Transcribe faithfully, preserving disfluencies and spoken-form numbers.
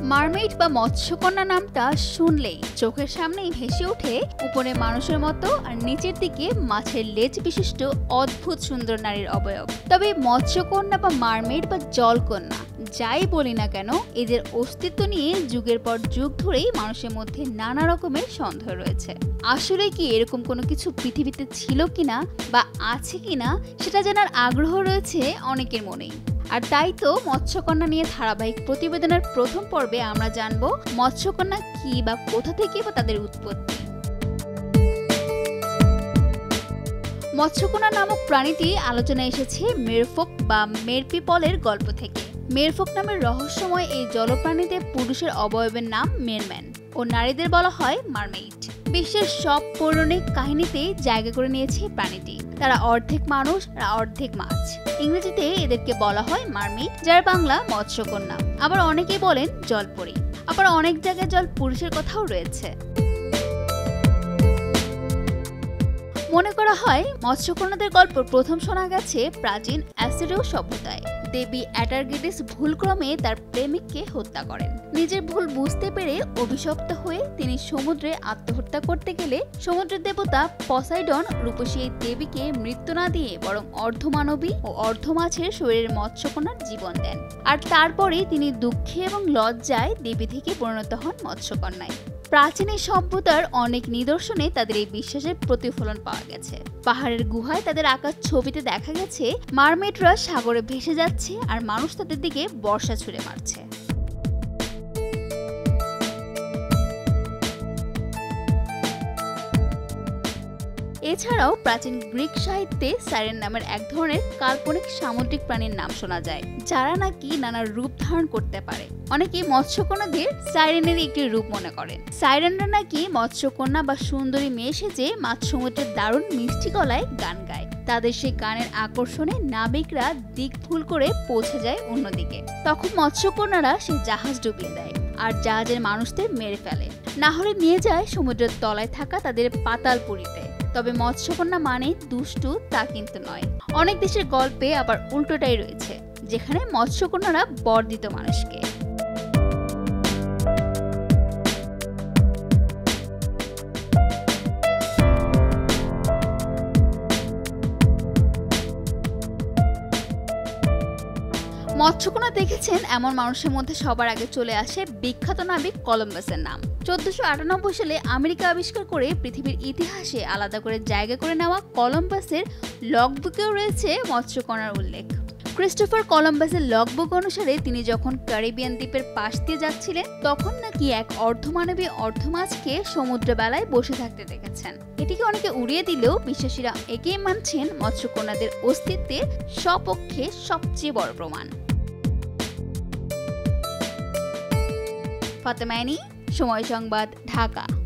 Mermaid বা মৎস্যকন্যা নামটা শুনলেই চোখের সামনেই ভেসে ওঠে উপরে মানুষের মতো আর নিচের দিকে মাছের লেজ বিশিষ্ট অদ্ভুত সুন্দর নারীর অবয়ব। তবে মৎস্যকন্যা বা মারমেইড বা জলকন্যা যাই বলি না কেন, এদের অস্তিত্ব নিয়ে যুগের পর যুগ ধরেই মানুষের মধ্যে নানা রকমের সন্দেহ রয়েছে। আসলে কি এরকম কোনো কিছু পৃথিবীতে ছিল কিনা বা আছে কিনা সেটা জানার আগ্রহ রয়েছে অনেকের মনেই। আর তাই তো মৎস্যকন্যা নিয়ে ধারাবাহিক প্রতিবেদনের প্রথম পর্বে আমরা জানবো মৎস্যকন্যা কি বা কোথা থেকে বা তাদের উৎপত্তি। মৎস্যকন্যা নামক প্রাণীটি আলোচনায় এসেছে মেরফোক বা মেরপিপলের গল্প থেকে। মেরফোক নামের রহস্যময় এই জলপ্রাণীতে পুরুষের অবয়বের নাম মেরম্যান ও নারীদের বলা হয় মারমেইড। বিশ্বের সব পৌরাণিক কাহিনীতেই জায়গা করে নিয়েছে প্রাণীটি। তারা অর্ধেক মানুষ আর অর্ধেক মাছ। ইংরেজিতে এদেরকে বলা হয় মারমেইড, যার বাংলা মৎস্যকন্যা। আবার অনেকেই বলেন জলপরী। আবার অনেক জায়গায় জল পুরুষের কথাও রয়েছে। মনে করা হয় মৎস্যকন্যাদের গল্প প্রথম শোনা গেছে প্রাচীন অ্যাসিরীয় সভ্যতায়। দেবী অ্যাটারগিটিস ভুলক্রমে তার প্রেমিককে হত্যা করেন। নিজের ভুল বুঝতে পেরে অভিশপ্ত হয়ে তিনি সমুদ্রে আত্মহত্যা করতে গেলে সমুদ্রের দেবতা পসাইডন রূপসী এই দেবীকে মৃত্যু না দিয়ে বরং অর্ধমানবী ও অর্ধমাছের শরীরের মৎস্যকন্যার জীবন দেন। আর তারপরেই তিনি দুঃখে এবং লজ্জায় দেবী থেকে পরিণত হন মৎস্যকন্যায়। প্রাচীন এই সভ্যতার অনেক নিদর্শনে তাদের এই বিশ্বাসের প্রতিফলন পাওয়া গেছে। পাহাড়ের গুহায় তাদের আঁকা ছবিতে দেখা গেছে মারমেইডরা সাগরে ভেসে যাচ্ছে আর মানুষ তাদের দিকে বর্ষা ছুঁড়ে মারছে। এছাড়াও প্রাচীন গ্রিক সাহিত্যে সাইরেন নামের এক ধরনের কাল্পনিক সামুদ্রিক প্রাণীর নাম শোনা যায়, যারা নাকি নানা রূপ ধারণ করতে পারে। অনেকে মৎস্যকন্যাদের সাইরেনের একটি রূপ মনে করেন। সাইরেনরা নাকি মৎস্যকন্যা বা সুন্দরী মেয়ে সেজে মাঝ সমুদ্রের দারুণ মিষ্টি গলায় গান গায়। তাদের সেই গানের আকর্ষণে নাবিকরা দিক ভুল করে পৌঁছে যায় অন্যদিকে। তখন মৎস্যকন্যারা সেই জাহাজ ডুবিয়ে দেয় আর জাহাজের মানুষদের মেরে ফেলে, না হলে নিয়ে যায় সমুদ্রের তলায় থাকা তাদের পাতালপুরীতে। তবে মৎস্যকন্যা মানে দুষ্টু তা কিন্তু নয়। অনেক দেশের গল্পে আবার উল্টোটাই রয়েছে, যেখানে মৎস্যকন্যারা বর দিত মানুষকে। মৎস্যকন্যা দেখেছেন এমন মানুষের মধ্যে সবার আগে চলে আসে বিখ্যাত নাবিক কলম্বাসের নাম। চোদ্দশো আটানব্বই সালে আমেরিকা আবিষ্কার করে পৃথিবীর ইতিহাসে আলাদা করে জায়গা করে নেওয়া কলম্বাসের লগবুকেও রয়েছে মৎস্যকন্যার উল্লেখ। ক্রিস্টোফার কলম্বাসের লগবুক অনুসারে তিনি যখন ক্যারিবিয়ান দ্বীপের পাশ দিয়ে যাচ্ছিলেন তখন নাকি এক অর্ধমানবী অর্ধমাছকে সমুদ্র বেলায় বসে থাকতে দেখেছেন। এটিকে অনেকে উড়িয়ে দিলেও বিশ্বাসীরা একেই মানছেন মৎস্যকন্যাদের অস্তিত্বের সপক্ষে সবচেয়ে বড় প্রমাণ। ফাতেমা, সময় সংবাদ, ঢাকা।